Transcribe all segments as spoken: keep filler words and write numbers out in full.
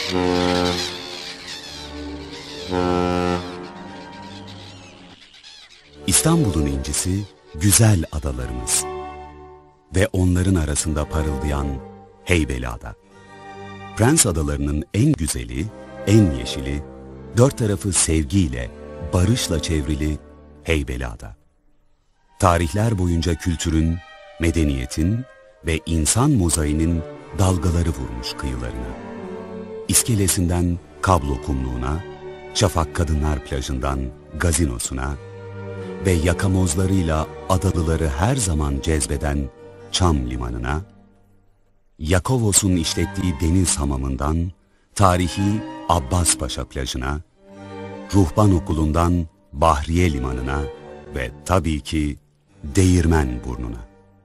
İstanbul'un incisi güzel adalarımız ve onların arasında parıldayan Heybeliada. Prens adalarının en güzeli, en yeşili, dört tarafı sevgiyle, barışla çevrili Heybeliada. Tarihler boyunca kültürün, medeniyetin ve insan mozaiğinin dalgaları vurmuş kıyılarına. İskelesinden Kablo kumluğuna, Şafak Kadınlar plajından gazinosuna ve yakamozlarıyla adalıları her zaman cezbeden Çam limanına, Yakovos'un işlettiği deniz hamamından tarihi Abbaspaşa plajına, Ruhban Okulu'ndan Bahriye limanına ve tabii ki Değirmenburnu'na.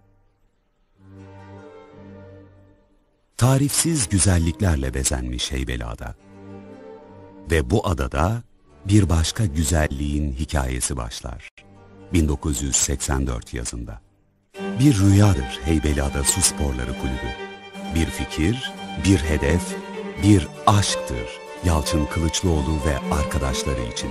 Tarifsiz güzelliklerle bezenmiş Heybeliada. Ve bu adada bir başka güzelliğin hikayesi başlar. bin dokuz yüz seksen dört yazında. Bir rüyadır Heybeliada Su Sporları Kulübü. Bir fikir, bir hedef, bir aşktır Yalçın Kılıçlıoğlu ve arkadaşları için.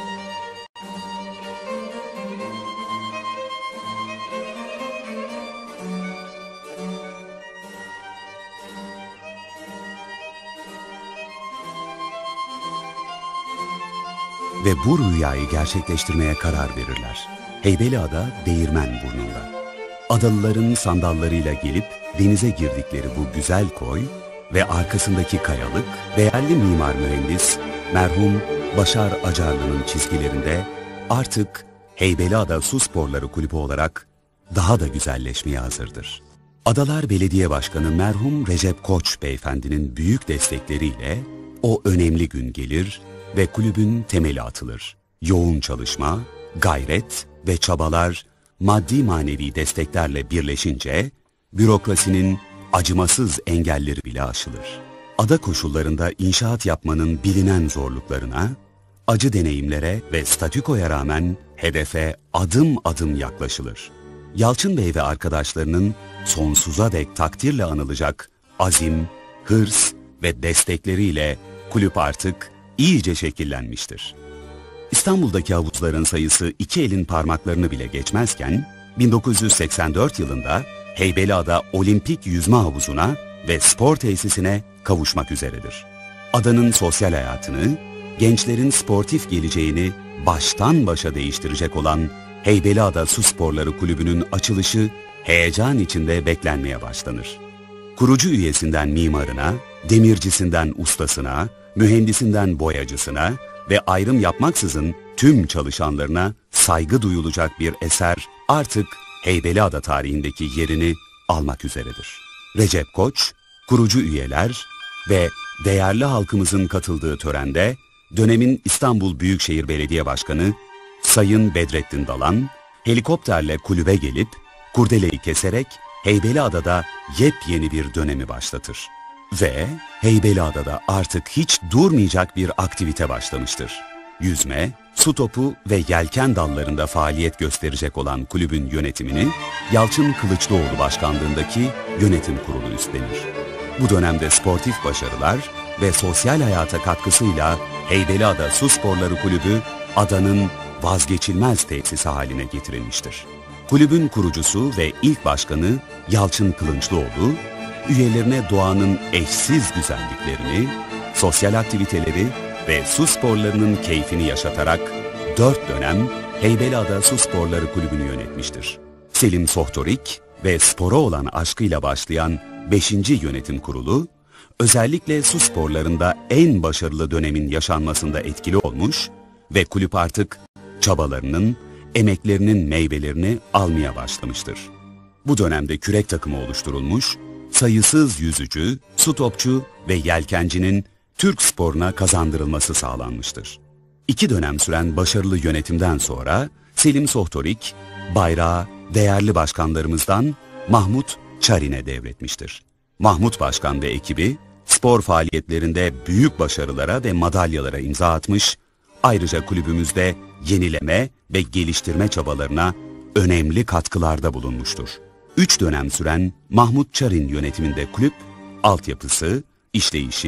Ve bu rüyayı gerçekleştirmeye karar verirler. Heybeliada Değirmenburnu'nda. Adalıların sandallarıyla gelip denize girdikleri bu güzel koy ve arkasındaki kayalık, değerli mimar mühendis merhum Başar Acarlı'nın çizgilerinde artık Heybeliada Su Sporları Kulübü olarak daha da güzelleşmeye hazırdır. Adalar Belediye Başkanı merhum Recep Koç beyefendinin büyük destekleriyle o önemli gün gelir ve kulübün temeli atılır. Yoğun çalışma, gayret ve çabalar maddi manevi desteklerle birleşince bürokrasinin acımasız engelleri bile aşılır. Ada koşullarında inşaat yapmanın bilinen zorluklarına, acı deneyimlere ve statükoya rağmen hedefe adım adım yaklaşılır. Yalçın Bey ve arkadaşlarının sonsuza dek takdirle anılacak azim, hırs ve destekleriyle kulüp artık iyice şekillenmiştir. İstanbul'daki havuzların sayısı iki elin parmaklarını bile geçmezken, bin dokuz yüz seksen dört yılında Heybeliada Olimpik Yüzme Havuzu'na ve spor tesisine kavuşmak üzeredir. Adanın sosyal hayatını, gençlerin sportif geleceğini baştan başa değiştirecek olan Heybeliada Su Sporları Kulübü'nün açılışı heyecan içinde beklenmeye başlanır. Kurucu üyesinden mimarına, demircisinden ustasına, mühendisinden boyacısına ve ayrım yapmaksızın tüm çalışanlarına saygı duyulacak bir eser artık Heybeliada tarihindeki yerini almak üzeredir. Recep Koç, kurucu üyeler ve değerli halkımızın katıldığı törende dönemin İstanbul Büyükşehir Belediye Başkanı Sayın Bedrettin Dalan helikopterle kulübe gelip kurdeleyi keserek Heybeliada'da yepyeni bir dönemi başlatır. Ve Heybeliada'da artık hiç durmayacak bir aktivite başlamıştır. Yüzme, su topu ve yelken dallarında faaliyet gösterecek olan kulübün yönetimini Yalçın Kılıçlıoğlu başkanlığındaki yönetim kurulu üstlenir. Bu dönemde sportif başarılar ve sosyal hayata katkısıyla Heybeliada Su Sporları Kulübü adanın vazgeçilmez tesisi haline getirilmiştir. Kulübün kurucusu ve ilk başkanı Yalçın Kılıçlıoğlu, üyelerine doğanın eşsiz güzelliklerini, sosyal aktiviteleri ve su sporlarının keyfini yaşatarak dört dönem Heybeliada Su Sporları Kulübü'nü yönetmiştir. Selim Sohtorik ve spora olan aşkıyla başlayan beşinci Yönetim Kurulu, özellikle su sporlarında en başarılı dönemin yaşanmasında etkili olmuş ve kulüp artık çabalarının, emeklerinin meyvelerini almaya başlamıştır. Bu dönemde kürek takımı oluşturulmuş, sayısız yüzücü, su topçu ve yelkencinin Türk sporuna kazandırılması sağlanmıştır. İki dönem süren başarılı yönetimden sonra Selim Sohtorik, bayrağı değerli başkanlarımızdan Mahmut Çarin'e devretmiştir. Mahmut Başkan ve ekibi spor faaliyetlerinde büyük başarılara ve madalyalara imza atmış, ayrıca kulübümüzde yenileme ve geliştirme çabalarına önemli katkılarda bulunmuştur. Üç dönem süren Mahmut Çarin yönetiminde kulüp, altyapısı, işleyişi,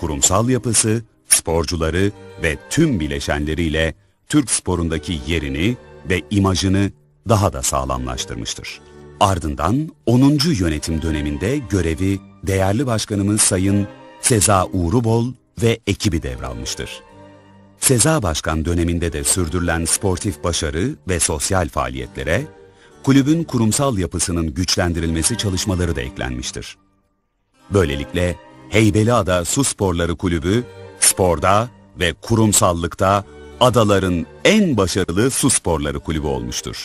kurumsal yapısı, sporcuları ve tüm bileşenleriyle Türk sporundaki yerini ve imajını daha da sağlamlaştırmıştır. Ardından onuncu yönetim döneminde görevi değerli başkanımız Sayın Seza Uğrubol ve ekibi devralmıştır. Seza Başkan döneminde de sürdürülen sportif başarı ve sosyal faaliyetlere, kulübün kurumsal yapısının güçlendirilmesi çalışmaları da eklenmiştir. Böylelikle Heybeliada Su Sporları Kulübü, sporda ve kurumsallıkta adaların en başarılı su sporları kulübü olmuştur.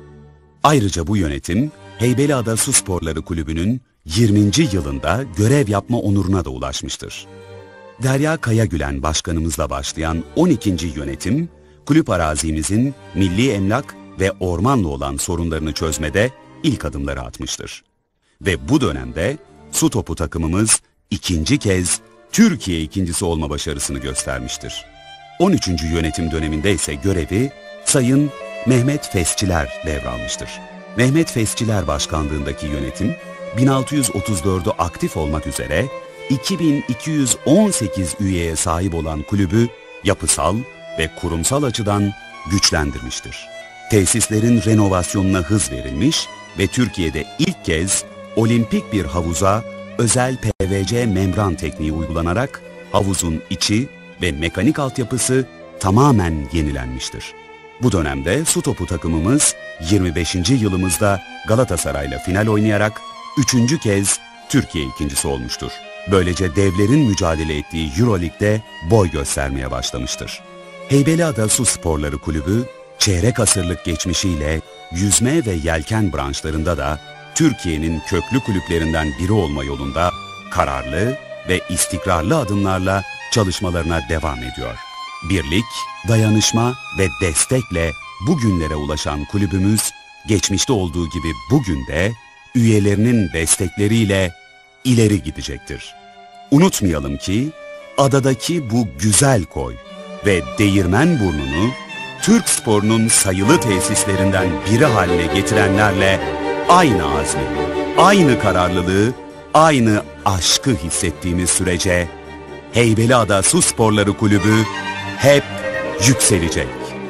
Ayrıca bu yönetim, Heybeliada Su Sporları Kulübü'nün yirminci yılında görev yapma onuruna da ulaşmıştır. Derya Kayagülen başkanımızla başlayan on ikinci yönetim, kulüp arazimizin milli emlak ve ormanla olan sorunlarını çözmede ilk adımları atmıştır. Ve bu dönemde su topu takımımız ikinci kez Türkiye ikincisi olma başarısını göstermiştir. on üçüncü yönetim döneminde ise görevi Sayın Mehmet Fesçiler devralmıştır. Mehmet Fesçiler başkanlığındaki yönetim, bin altı yüz otuz dördü aktif olmak üzere iki bin iki yüz on sekiz üyeye sahip olan kulübü yapısal ve kurumsal açıdan güçlendirmiştir. Tesislerin renovasyonuna hız verilmiş ve Türkiye'de ilk kez olimpik bir havuza özel P V C membran tekniği uygulanarak havuzun içi ve mekanik altyapısı tamamen yenilenmiştir. Bu dönemde su topu takımımız yirmi beşinci yılımızda Galatasaray'la final oynayarak üçüncü kez Türkiye ikincisi olmuştur. Böylece devlerin mücadele ettiği Euroleague'de boy göstermeye başlamıştır. Heybeliada Su Sporları Kulübü, çeyrek asırlık geçmişiyle yüzme ve yelken branşlarında da Türkiye'nin köklü kulüplerinden biri olma yolunda kararlı ve istikrarlı adımlarla çalışmalarına devam ediyor. Birlik, dayanışma ve destekle bugünlere ulaşan kulübümüz, geçmişte olduğu gibi bugün de üyelerinin destekleriyle ileri gidecektir. Unutmayalım ki adadaki bu güzel koy ve Değirmenburnu'nu Türk sporunun sayılı tesislerinden biri haline getirenlerle aynı azmi, aynı kararlılığı, aynı aşkı hissettiğimiz sürece Heybeliada Su Sporları Kulübü hep yükselecek.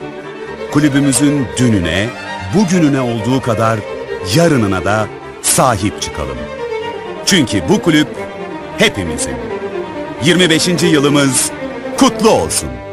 Kulübümüzün dününe, bugününe olduğu kadar yarınına da sahip çıkalım. Çünkü bu kulüp hepimizin. yirmi beşinci yılımız kutlu olsun.